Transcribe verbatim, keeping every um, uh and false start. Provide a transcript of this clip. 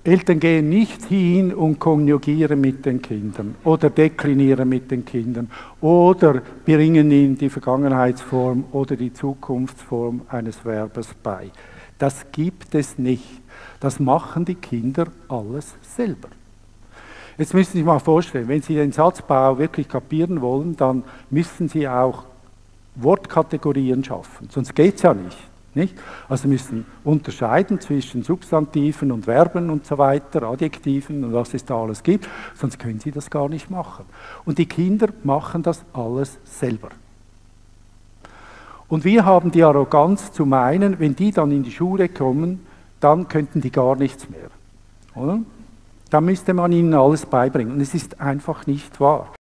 Eltern gehen nicht hin und konjugieren mit den Kindern oder deklinieren mit den Kindern oder bringen ihnen die Vergangenheitsform oder die Zukunftsform eines Verbes bei. Das gibt es nicht. Das machen die Kinder alles selber. Jetzt müssen Sie sich mal vorstellen, wenn Sie den Satzbau wirklich kapieren wollen, dann müssen Sie auch Wortkategorien schaffen, sonst geht es ja nicht. Nicht? Also müssen unterscheiden zwischen Substantiven und Verben und so weiter, Adjektiven und was es da alles gibt, sonst können Sie das gar nicht machen. Und die Kinder machen das alles selber. Und wir haben die Arroganz zu meinen, wenn die dann in die Schule kommen, dann könnten die gar nichts mehr. Oder? Da müsste man ihnen alles beibringen. Und es ist einfach nicht wahr.